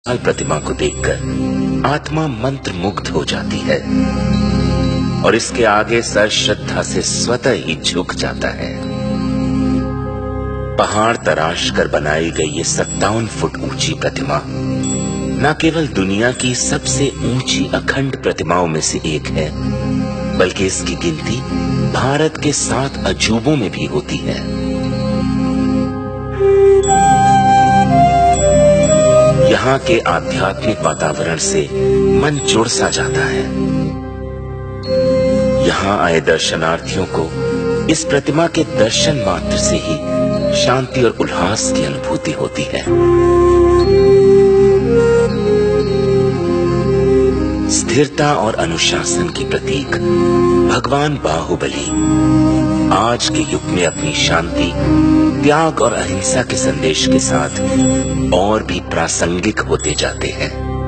प्रतिमा को देखकर आत्मा मंत्र मुग्ध हो जाती है और इसके आगे सर श्रद्धा से स्वतः ही झुक जाता है। पहाड़ तराश कर बनाई गई ये 57 फुट ऊंची प्रतिमा न केवल दुनिया की सबसे ऊंची अखंड प्रतिमाओं में से एक है, बल्कि इसकी गिनती भारत के 7 अजूबों में भी होती है। यहाँ के आध्यात्मिक वातावरण से मन जुड़ सा जाता है। यहाँ आए दर्शनार्थियों को इस प्रतिमा के दर्शन मात्र से ही शांति और उल्लास की अनुभूति होती है। स्थिरता और अनुशासन की प्रतीक भगवान बाहुबली आज के युग में अपनी शांति, त्याग और अहिंसा के संदेश के साथ और भी प्रासंगिक होते जाते हैं।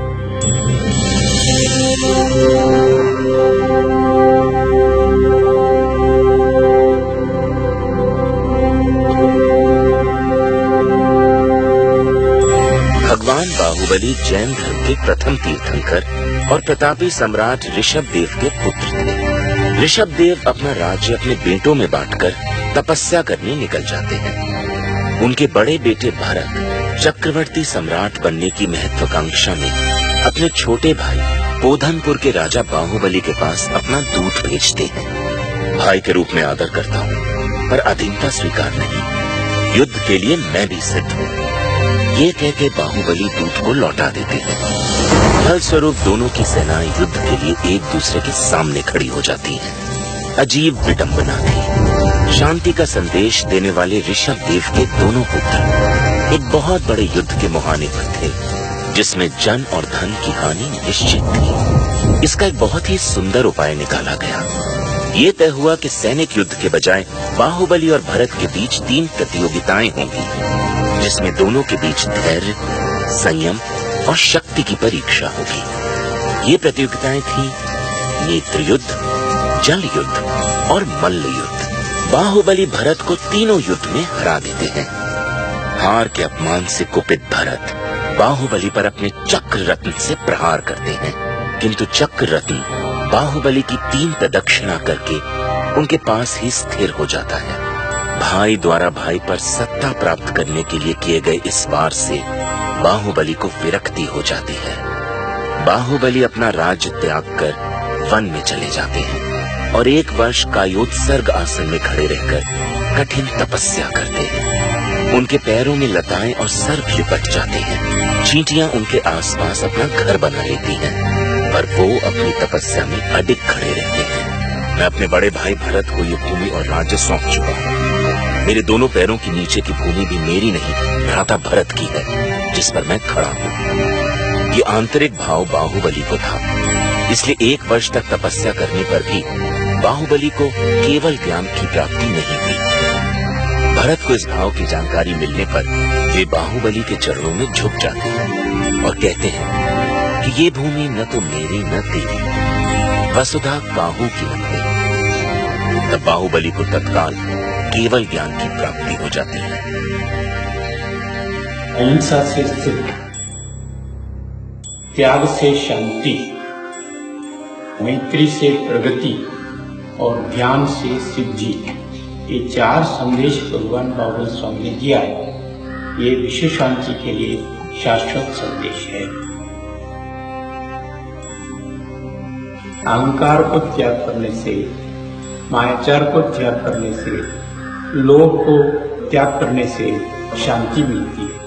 भगवान बाहुबली जैन धर्म के प्रथम तीर्थंकर और प्रतापी सम्राट ऋषभदेव के पुत्र थे। ऋषभदेव अपना राज्य अपने बेटों में बांटकर तपस्या करने निकल जाते हैं। उनके बड़े बेटे भरत चक्रवर्ती सम्राट बनने की महत्वाकांक्षा में अपने छोटे भाई पोधनपुर के राजा बाहुबली के पास अपना दूत भेजते हैं। भाई के रूप में आदर करता हूँ, पर अधीनता स्वीकार नहीं। युद्ध के लिए मैं भी सिद्ध हूँ, ये कहकर बाहुबली दूत को लौटा देते हैं। फलस्वरूप दोनों की सेनाएं युद्ध के लिए एक दूसरे के सामने खड़ी हो जाती हैं। अजीब विडंबना थी। शांति का संदेश देने वाले ऋषभदेव के दोनों पुत्र एक बहुत बड़े युद्ध के मुहाने पर थे, जिसमें जन और धन की हानि निश्चित थी। इसका एक बहुत ही सुंदर उपाय निकाला गया। ये तय हुआ कि सैनिक युद्ध के बजाय बाहुबली और भरत के बीच 3 प्रतियोगिताएं होंगी, जिसमें दोनों के बीच धैर्य, संयम और शक्ति की परीक्षा होगी। ये प्रतियोगिताएं थी नेत्र युद्ध, जल युद्ध और मल्ल युद्ध। बाहुबली भरत को तीनों युद्ध में हरा देते हैं। हार के अपमान से कुपित भरत बाहुबली पर अपने चक्र रत्न से प्रहार करते हैं, किंतु चक्र रत्न बाहुबली की 3 प्रदक्षिणा करके उनके पास ही स्थिर हो जाता है। भाई द्वारा भाई पर सत्ता प्राप्त करने के लिए किए गए इस वार से बाहुबली को विरक्ति हो जाती है। बाहुबली अपना राज्य त्याग कर वन में चले जाते हैं और 1 वर्ष कायोत्सर्ग आसन में खड़े रहकर कठिन तपस्या करते हैं। उनके पैरों में लताएं और सर्प लिपट जाते हैं। चींटियां उनके आसपास अपना घर बना लेती हैं, पर वो अपनी तपस्या में अडिग खड़े रहते हैं। मैं अपने बड़े भाई भरत को ये भूमि और राज्य सौंप चुका हूँ। मेरे दोनों पैरों के नीचे की भूमि भी मेरी नहीं, भ्राता भरत की है, जिस पर मैं खड़ा हूँ। ये आंतरिक भाव बाहुबली को था। इसलिए 1 वर्ष तक तपस्या करने पर भी बाहुबली को केवल ज्ञान की प्राप्ति नहीं हुई। भरत को इस भाव की जानकारी मिलने पर वे बाहुबली के चरणों में झुक जाते हैं और कहते हैं कि ये भूमि न तो मेरी न तेरी, वसुधा काहू की बन गई। तब बाहुबली को तत्काल केवल ज्ञान की प्राप्ति हो जाती है। अहिंसा से स्थिर, त्याग से शांति, मैत्री से प्रगति और ध्यान से सिद्धि, ये 4 संदेश भगवान बाहुबली स्वामी ने दिया है। ये विश्व शांति के लिए शाश्वत संदेश है। अहंकार को त्याग करने से, मायाचार को त्याग करने से, लोभ को त्याग करने से शांति मिलती है।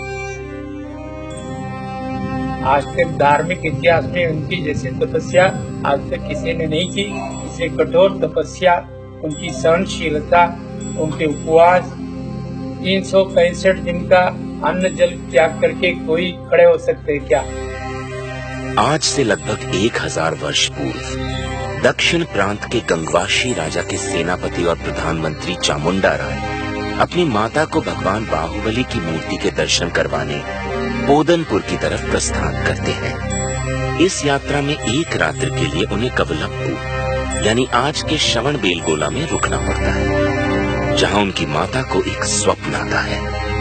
आज तक धार्मिक इतिहास में उनकी जैसी तपस्या आज तक किसी ने नहीं की। इसे कठोर तपस्या, उनकी सहनशीलता, उनके उपवास, 365 दिन का अन्न जल त्याग करके कोई खड़े हो सकते हैं क्या? आज से लगभग 1000 वर्ष पूर्व दक्षिण प्रांत के गंगवाशी राजा के सेनापति और प्रधानमंत्री चामुंडा राय अपनी माता को भगवान बाहुबली की मूर्ति के दर्शन करवाने पोधनपुर की तरफ प्रस्थान करते हैं। इस यात्रा में 1 रात्रि के लिए उन्हें कवलप्पू यानी आज के श्रवणबेलगोला में रुकना पड़ता है, जहां उनकी माता को एक स्वप्न आता है।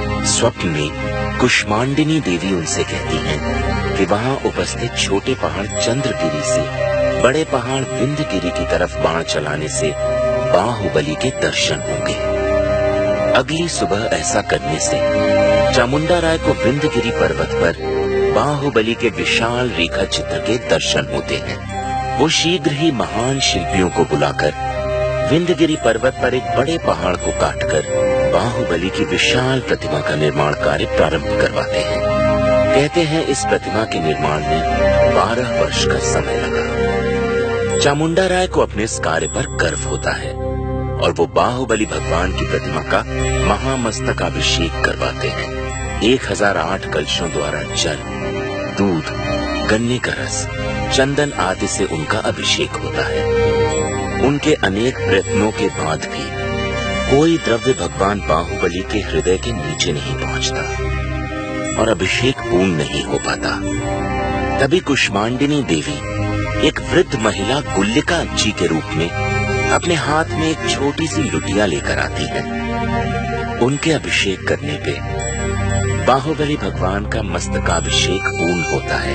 स्वप्न में कुष्मांडिनी देवी उनसे कहती हैं कि वहां उपस्थित छोटे पहाड़ चंद्रगिरी से बड़े पहाड़ विंध्यगिरी की तरफ बाण चलाने से बाहुबली के दर्शन होंगे। अगली सुबह ऐसा करने से चामुंडा राय को विंध्यगिरी पर्वत पर बाहुबली के विशाल रेखा चित्र के दर्शन होते हैं। वो शीघ्र ही महान शिल्पियों को बुलाकर विंध्यगिरी पर्वत पर एक बड़े पहाड़ को काटकर बाहुबली की विशाल प्रतिमा का निर्माण कार्य प्रारंभ करवाते हैं। कहते हैं इस प्रतिमा के निर्माण में 12 वर्ष का समय लगा। चामुंडा राय को अपने इस कार्य पर गर्व होता है और वो बाहुबली भगवान की प्रतिमा का महामस्तकाभिषेक करवाते हैं। 1008 कलशों द्वारा जल, दूध, गन्ने का रस, चंदन आदि से उनका अभिषेक होता है। उनके अनेक प्रयत्नों के बाद भी कोई द्रव्य भगवान बाहुबली के हृदय के नीचे नहीं पहुंचता और अभिषेक पूर्ण नहीं हो पाता। तभी कुष्मांडिनी देवी एक वृद्ध महिला गुल्लिका जी के रूप में अपने हाथ में एक छोटी सी लुटिया लेकर आती है। उनके अभिषेक करने पे बाहुबली भगवान का मस्तकाभिषेक पूर्ण होता है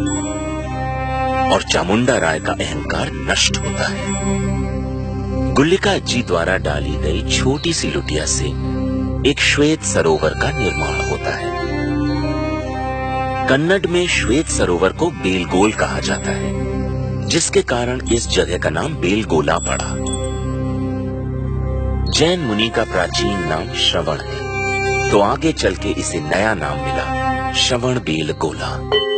और चामुंडा राय का अहंकार नष्ट होता है। गुल्लिका जी द्वारा डाली गई छोटी सी लुटिया से एक श्वेत सरोवर का निर्माण होता है। कन्नड़ में श्वेत सरोवर को बेलगोल कहा जाता है, जिसके कारण इस जगह का नाम बेलगोला पड़ा। जैन मुनि का प्राचीन नाम श्रवण है, तो आगे चल के इसे नया नाम मिला श्रवण बेलगोला।